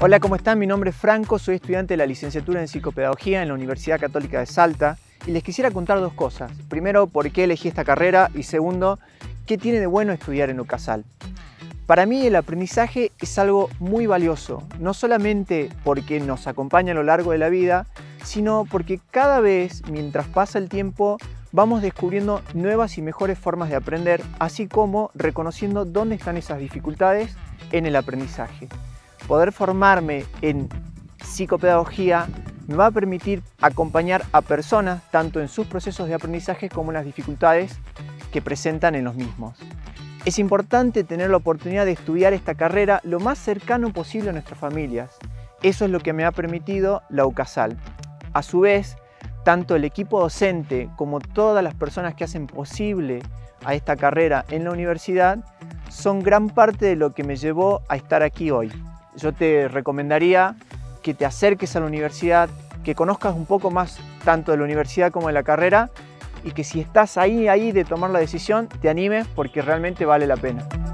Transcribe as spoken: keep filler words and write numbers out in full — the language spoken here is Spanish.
Hola, ¿cómo están? Mi nombre es Franco, soy estudiante de la licenciatura en Psicopedagogía en la Universidad Católica de Salta y les quisiera contar dos cosas. Primero, por qué elegí esta carrera y segundo, qué tiene de bueno estudiar en UCASAL. Para mí el aprendizaje es algo muy valioso, no solamente porque nos acompaña a lo largo de la vida, sino porque cada vez, mientras pasa el tiempo, vamos descubriendo nuevas y mejores formas de aprender, así como reconociendo dónde están esas dificultades en el aprendizaje. Poder formarme en psicopedagogía me va a permitir acompañar a personas tanto en sus procesos de aprendizaje como en las dificultades que presentan en los mismos. Es importante tener la oportunidad de estudiar esta carrera lo más cercano posible a nuestras familias. Eso es lo que me ha permitido la UCASAL. A su vez, tanto el equipo docente como todas las personas que hacen posible a esta carrera en la universidad son gran parte de lo que me llevó a estar aquí hoy. Yo te recomendaría que te acerques a la universidad, que conozcas un poco más tanto de la universidad como de la carrera y que si estás ahí, ahí de tomar la decisión, te animes porque realmente vale la pena.